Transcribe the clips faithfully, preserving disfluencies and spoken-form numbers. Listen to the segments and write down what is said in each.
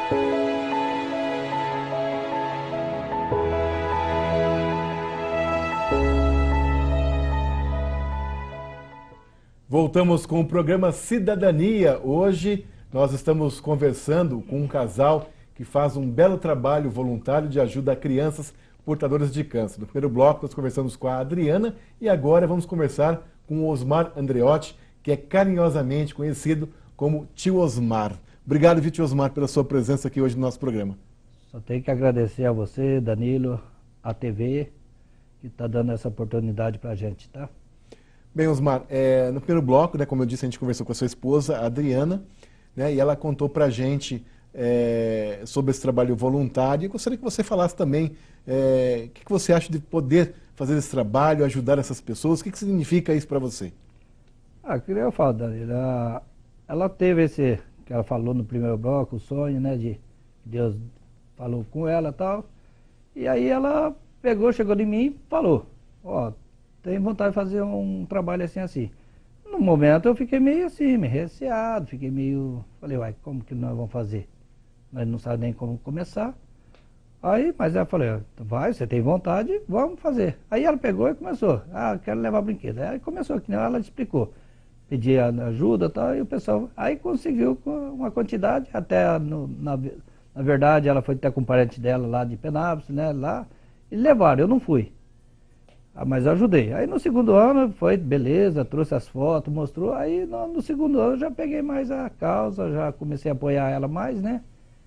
Voltamos com o programa Cidadania. Hoje nós estamos conversando com um casal que faz um belo trabalho voluntário de ajuda a crianças portadoras de câncer. No primeiro bloco nós conversamos com a Adriana e agora vamos conversar com o Osmar Andreotti, que é carinhosamente conhecido como Tio Osmar. Obrigado, viu, Tio Osmar, pela sua presença aqui hoje no nosso programa. Só tenho que agradecer a você, Danilo, a T V, que está dando essa oportunidade para a gente, tá? Bem, Osmar, é, no primeiro bloco, né, como eu disse, a gente conversou com a sua esposa, a Adriana, né, e ela contou para a gente é, sobre esse trabalho voluntário. E gostaria que você falasse também é, o que, que você acha de poder fazer esse trabalho, ajudar essas pessoas. O que, que significa isso para você? Ah, queria eu falar, Danilo, ela, ela teve esse, que ela falou no primeiro bloco, o sonho, né, de Deus falou com ela e tal, e aí ela pegou, chegou em mim e falou, ó, tenho vontade de fazer um trabalho assim, assim. No momento eu fiquei meio assim, meio receado, fiquei meio... Falei, uai, como que nós vamos fazer? Nós não sabemos nem como começar. Aí, mas ela falou, vai, você tem vontade, vamos fazer. Aí ela pegou e começou, ah, quero levar brinquedo. Aí começou, que nem ela explicou. Pedi ajuda e tal, e o pessoal... Aí conseguiu uma quantidade, até no, na, na verdade ela foi até com um parente dela lá de Penápolis, né, lá, e levaram, eu não fui. Ah, mas eu ajudei. Aí no segundo ano foi beleza, trouxe as fotos, mostrou. Aí no, no segundo ano eu já peguei mais a causa, já comecei a apoiar ela mais, né?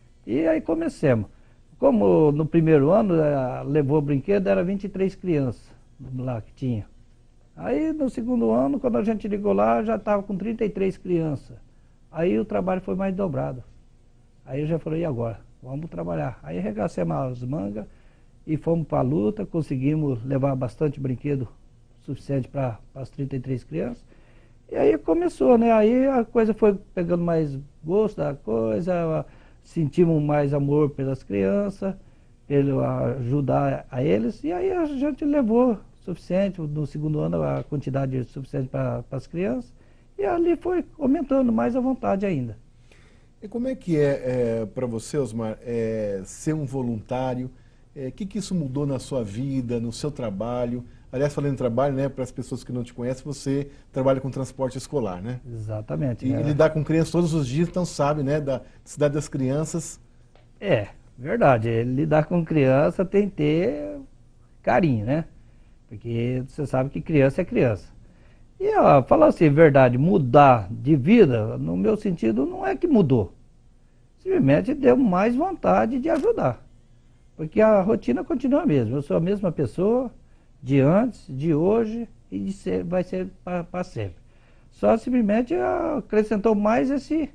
E aí comecemos. Como no primeiro ano ela levou o brinquedo, era vinte e três crianças lá que tinha. Aí no segundo ano, quando a gente ligou lá, já estava com trinta e três crianças. Aí o trabalho foi mais dobrado. Aí eu já falei, e agora? Vamos trabalhar. Aí arregacemos as mangas e fomos para a luta, conseguimos levar bastante brinquedo suficiente para as trinta e três crianças. E aí começou, né? Aí a coisa foi pegando mais gosto da coisa, sentimos mais amor pelas crianças, pelo ajudar a eles, e aí a gente levou suficiente, no segundo ano a quantidade suficiente para as crianças, e ali foi aumentando mais a vontade ainda. E como é que é, é para você, Osmar, é, ser um voluntário? O é, que, que isso mudou na sua vida, no seu trabalho? Aliás, falando em trabalho, né, para as pessoas que não te conhecem, você trabalha com transporte escolar, né? Exatamente. E, né? e lidar com crianças todos os dias, então sabe, né, da cidade das crianças. É, verdade. Lidar com criança tem que ter carinho, né? Porque você sabe que criança é criança. E, ó, falar assim, verdade, mudar de vida, no meu sentido, não é que mudou. Simplesmente deu mais vontade de ajudar. Porque a rotina continua a mesma. Eu sou a mesma pessoa de antes, de hoje e de ser, vai ser para sempre. Só simplesmente acrescentou mais esse,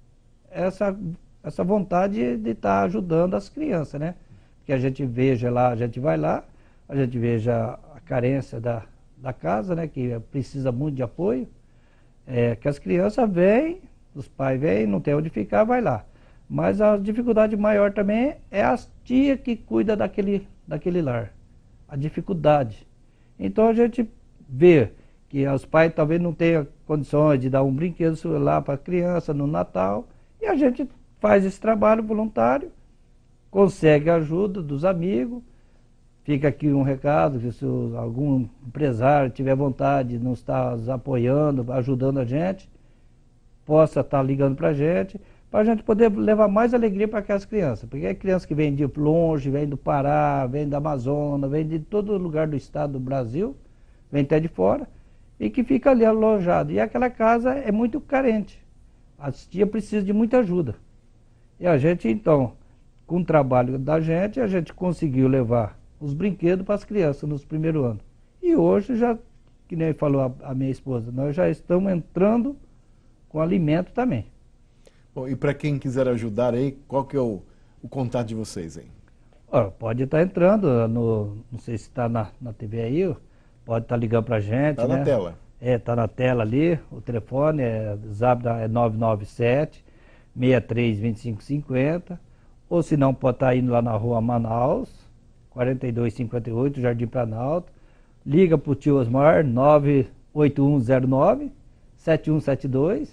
essa, essa vontade de estar tá ajudando as crianças, né? Que a gente veja lá, a gente vai lá, a gente veja a carência da, da casa, né? Que precisa muito de apoio. É, que as crianças vêm, os pais vêm, não tem onde ficar, vai lá. Mas a dificuldade maior também é as tias que cuidam daquele, daquele lar. A dificuldade. Então a gente vê que os pais talvez não tenham condições de dar um brinquedo lá para a criança no Natal. E a gente faz esse trabalho voluntário, consegue a ajuda dos amigos. Fica aqui um recado, que se algum empresário tiver vontade de nos estar apoiando, ajudando a gente, possa estar ligando para a gente, para a gente poder levar mais alegria para aquelas crianças. Porque é criança que vem de longe, vem do Pará, vem da Amazônia, vem de todo lugar do estado do Brasil, vem até de fora, e que fica ali alojado. E aquela casa é muito carente. As tias precisam de muita ajuda. E a gente, então, com o trabalho da gente, a gente conseguiu levar os brinquedos para as crianças nos primeiros anos. E hoje, já, que nem falou a, a minha esposa, nós já estamos entrando com alimento também. Bom, e para quem quiser ajudar aí, qual que é o, o contato de vocês aí? Ó, pode estar entrando, no, não sei se está na, na T V aí, pode estar ligando para a gente. Está né? na tela. É, está na tela ali, o telefone é, zap é nove nove sete, seis três dois cinco cinco zero, ou se não, pode estar indo lá na rua Manaus, quarenta e dois cinquenta e oito, Jardim Planalto, liga para o tio Osmar, nove oito um zero nove, sete um sete dois,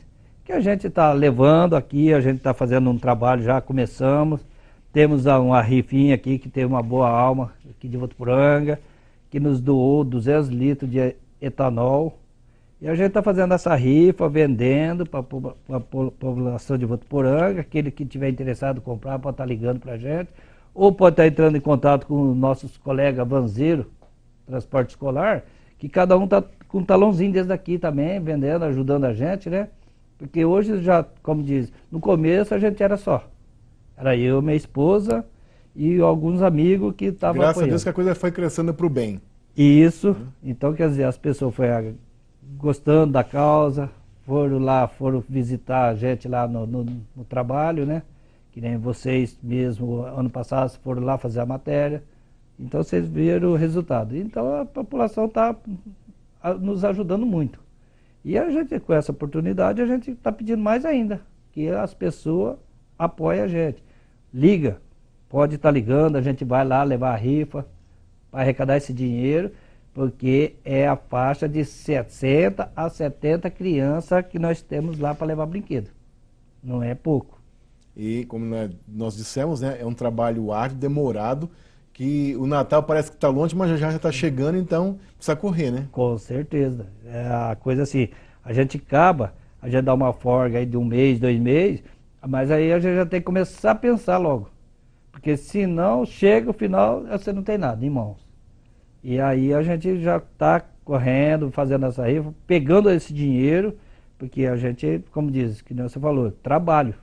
que a gente está levando aqui, a gente está fazendo um trabalho, já começamos. Temos uma rifinha aqui que tem uma boa alma, aqui de Votuporanga, que nos doou duzentos litros de etanol. E a gente está fazendo essa rifa, vendendo para a população de Votuporanga. Aquele que tiver interessado em comprar pode estar ligando para a gente. Ou pode estar entrando em contato com os nossos colegas vanzeiros, transporte escolar, que cada um está com um talãozinho desse daqui também, vendendo, ajudando a gente, né? Porque hoje já, como diz, no começo a gente era só. Era eu, minha esposa e alguns amigos que estavam apoiando. Graças a Deus que a coisa foi crescendo para o bem. Isso. Uhum. Então, quer dizer, as pessoas foram gostando da causa, foram lá, foram visitar a gente lá no, no, no trabalho, né? Que nem vocês mesmo, ano passado, foram lá fazer a matéria. Então, vocês viram o resultado. Então, a população está nos ajudando muito. E a gente, com essa oportunidade, a gente está pedindo mais ainda, que as pessoas apoiem a gente. Liga, pode estar ligando, a gente vai lá levar a rifa para arrecadar esse dinheiro, porque é a faixa de sessenta a setenta crianças que nós temos lá para levar brinquedo. Não é pouco. E como nós dissemos, né, é um trabalho árduo, demorado, que o Natal parece que está longe, mas já já está chegando, então precisa correr, né? Com certeza. É a coisa assim, a gente acaba, a gente dá uma folga aí de um mês, dois meses, mas aí a gente já tem que começar a pensar logo. Porque senão chega o final, você não tem nada em mãos. E aí a gente já está correndo, fazendo essa rifa, pegando esse dinheiro, porque a gente, como diz, que nem você falou, trabalho.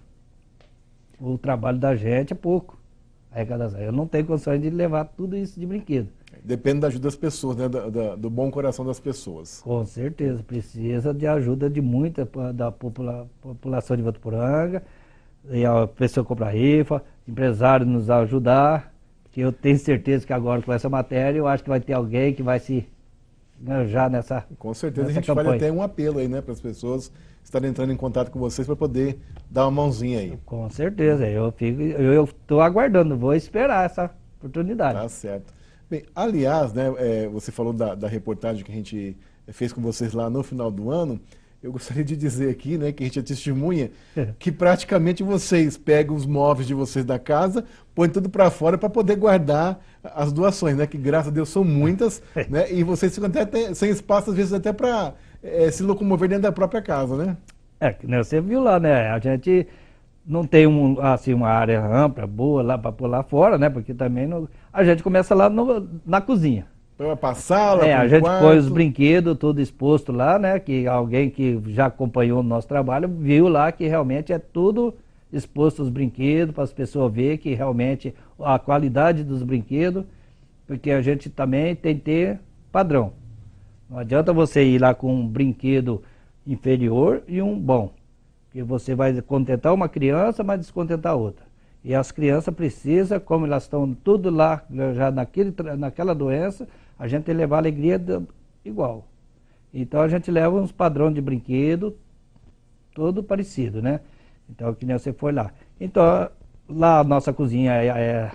O trabalho da gente é pouco. Arrecadação. Eu não tenho condições de levar tudo isso de brinquedo. Depende da ajuda das pessoas, né? Da, da, do bom coração das pessoas. Com certeza, precisa de ajuda de muita da popula, população de Votuporanga, e a pessoa compra rifa, empresários nos ajudar, que eu tenho certeza que agora com essa matéria eu acho que vai ter alguém que vai se enganjar nessa Com certeza nessa a gente campanha. faz até um apelo aí, né, para as pessoas estarem entrando em contato com vocês para poder dar uma mãozinha aí. Com certeza, eu fico, eu estou aguardando, vou esperar essa oportunidade. Tá certo. Bem, aliás, né, é, você falou da, da reportagem que a gente fez com vocês lá no final do ano. Eu gostaria de dizer aqui, né, que a gente é testemunha, que praticamente vocês pegam os móveis de vocês da casa, põem tudo para fora para poder guardar as doações, né, que graças a Deus são muitas, né, e vocês ficam até, até sem espaço às vezes até para é, se locomover dentro da própria casa, né? É, que né, você viu lá, né, a gente não tem um, assim, uma área ampla, boa lá para pular fora, né, porque também não, a gente começa lá no, na cozinha. Para a sala, é, a gente quarto. põe os brinquedos tudo exposto lá, né? Que alguém que já acompanhou o nosso trabalho viu lá que realmente é tudo exposto os brinquedos para as pessoas verem que realmente a qualidade dos brinquedos, porque a gente também tem que ter padrão. Não adianta você ir lá com um brinquedo inferior e um bom, porque você vai contentar uma criança, mas descontentar outra. E as crianças precisam, como elas estão tudo lá já naquele, naquela doença, a gente tem que levar alegria do, igual. Então a gente leva uns padrões de brinquedo, todo parecido, né? Então que nem você foi lá. Então lá a nossa cozinha é, é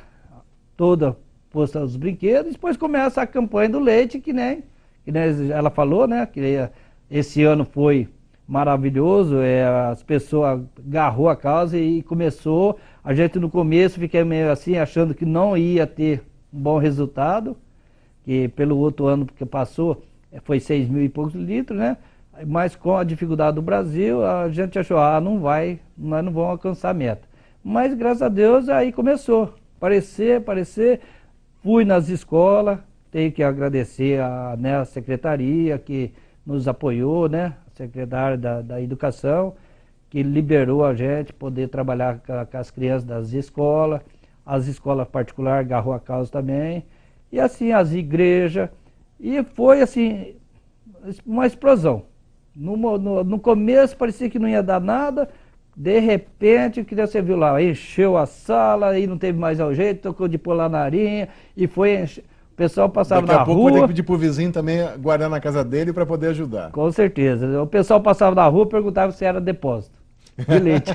toda posta os brinquedos, depois começa a campanha do leite, que nem, que nem ela falou, né? Que esse ano foi maravilhoso, é, as pessoas agarrou a causa e começou. A gente no começo fiquei meio assim, achando que não ia ter um bom resultado, que pelo outro ano que passou foi seis mil e poucos litros, né? Mas com a dificuldade do Brasil, a gente achou, ah, não vai, nós não vamos alcançar a meta. Mas graças a Deus aí começou, aparecer, aparecer, fui nas escolas, tenho que agradecer a, né, a secretaria que nos apoiou, né? A secretária da, da Educação, que liberou a gente poder trabalhar com, com as crianças das escolas, as escolas particulares agarrou a causa também, e assim as igrejas, e foi assim, uma explosão. No, no, no começo parecia que não ia dar nada, de repente, que você viu lá, encheu a sala, aí não teve mais ao jeito, tocou de pôr lá na arinha, e foi encher. O pessoal passava na rua... Daqui a pouco vai ter que pedir pro vizinho também guardar na casa dele para poder ajudar. Com certeza. O pessoal passava na rua e perguntava se era depósito de leite.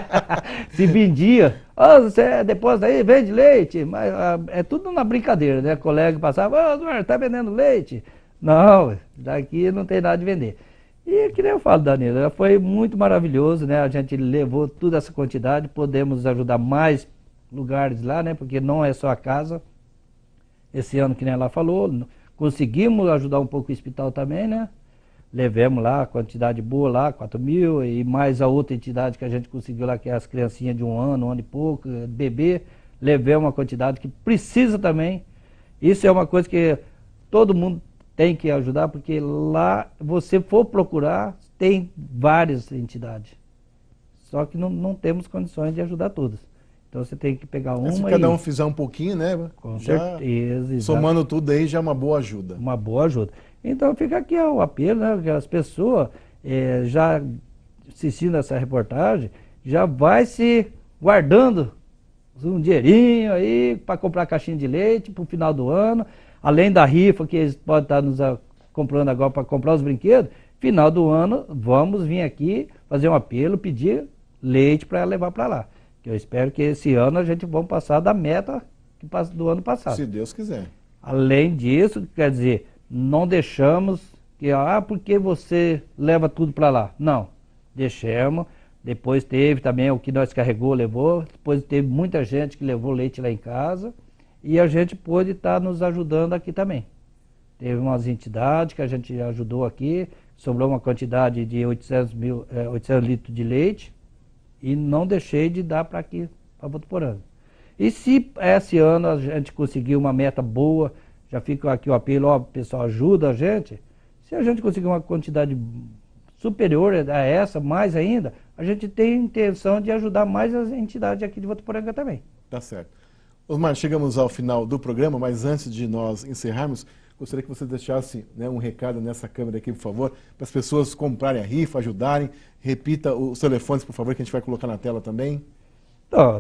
Se vendia, oh, você é depósito aí, vende leite. Mas ah, é tudo na brincadeira, né? O colega passava, ô, oh, Eduardo, tá vendendo leite? Não, daqui não tem nada de vender. E que nem eu falo, Danilo, foi muito maravilhoso, né? A gente levou toda essa quantidade, podemos ajudar mais lugares lá, né? Porque não é só a casa. Esse ano, que nem ela falou, conseguimos ajudar um pouco o hospital também, né? Levemos lá a quantidade boa lá, quatro mil, e mais a outra entidade que a gente conseguiu lá, que é as criancinhas de um ano, um ano e pouco, bebê, levemos uma quantidade que precisa também. Isso é uma coisa que todo mundo tem que ajudar, porque lá, você for procurar, tem várias entidades. Só que não, não temos condições de ajudar todas. Então você tem que pegar uma. Se cada um fizer um pouquinho, né? Com já certeza. Somando Exato. tudo aí já é uma boa ajuda. Uma boa ajuda. Então fica aqui ó, o apelo, né? Que as pessoas é, já assistindo essa reportagem, já vai se guardando um dinheirinho aí para comprar caixinha de leite para o final do ano. Além da rifa que eles podem estar nos a, comprando agora para comprar os brinquedos, final do ano vamos vir aqui fazer um apelo, pedir leite para levar para lá. Eu espero que esse ano a gente vamos passar da meta que passa do ano passado. Se Deus quiser. Além disso, quer dizer, não deixamos que, ah, porque você leva tudo para lá. Não, deixamos. Depois teve também o que nós carregou, levou. Depois teve muita gente que levou leite lá em casa. E a gente pôde estar nos ajudando aqui também. Teve umas entidades que a gente ajudou aqui. Sobrou uma quantidade de oitocentos, mil, é, oitocentos litros de leite. E não deixei de dar para aqui, para Votuporanga. E se esse ano a gente conseguir uma meta boa, já fica aqui o apelo, ó, pessoal, ajuda a gente. Se a gente conseguir uma quantidade superior a essa, mais ainda, a gente tem intenção de ajudar mais as entidades aqui de Votuporanga também. Tá certo. Osmar, chegamos ao final do programa, mas antes de nós encerrarmos, gostaria que você deixasse, né, um recado nessa câmera aqui, por favor, para as pessoas comprarem a rifa, ajudarem. Repita os telefones, por favor, que a gente vai colocar na tela também. Então,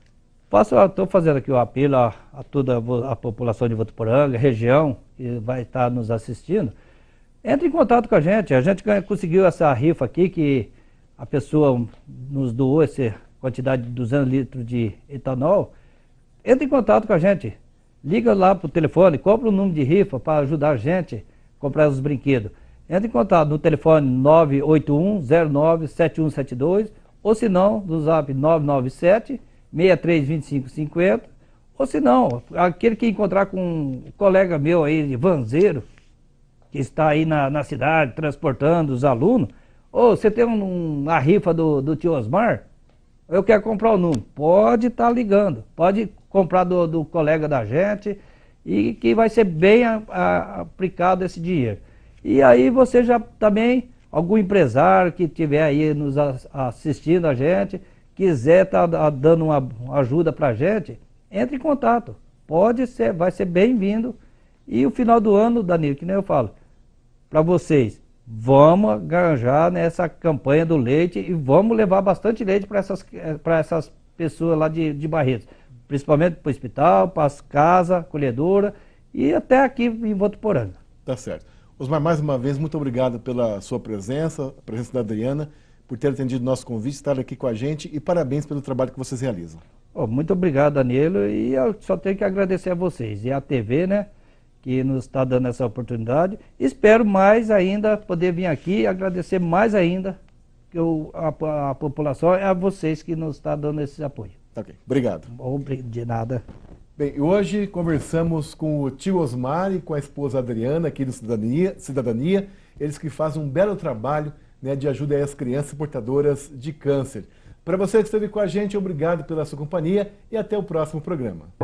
estou fazendo aqui o apelo a, a toda a população de Votuporanga, região, que vai estar nos assistindo. Entre em contato com a gente. A gente conseguiu essa rifa aqui, que a pessoa nos doou essa quantidade de duzentos litros de etanol. Entre em contato com a gente. Liga lá para o telefone, compra o número de rifa para ajudar a gente a comprar os brinquedos. Entre em contato no telefone nove oito um zero nove sete um sete dois, ou se não, no zap nove nove sete seis três dois cinco cinco zero, ou se não, aquele que encontrar com um colega meu aí, vanzeiro, que está aí na, na cidade transportando os alunos, ou você tem um, uma rifa do, do tio Osmar, eu quero comprar o número, pode estar ligando, pode comprar do, do colega da gente, e que vai ser bem a, a, aplicado esse dinheiro. E aí você já também, algum empresário que estiver aí nos assistindo a gente, quiser estar tá dando uma ajuda para a gente, entre em contato. Pode ser, vai ser bem-vindo. E o final do ano, Danilo, que nem eu falo, para vocês, vamos arranjar nessa campanha do leite e vamos levar bastante leite para essas, para essas pessoas lá de, de Barretos. Principalmente para o hospital, para as casas, acolhedora e até aqui em Votuporanga. Tá certo. Osmar, mais uma vez, muito obrigado pela sua presença, a presença da Adriana, por ter atendido o nosso convite, estar aqui com a gente e parabéns pelo trabalho que vocês realizam. Oh, muito obrigado, Danilo, e eu só tenho que agradecer a vocês e a T V, né, que nos está dando essa oportunidade. Espero mais ainda poder vir aqui e agradecer mais ainda que eu, a, a população e a vocês que nos está dando esse apoio. Ok, obrigado. De nada. Bem, hoje conversamos com o tio Osmar e com a esposa Adriana, aqui do Cidadania, Cidadania, eles que fazem um belo trabalho, né, de ajuda às crianças portadoras de câncer. Para você que esteve com a gente, obrigado pela sua companhia e até o próximo programa.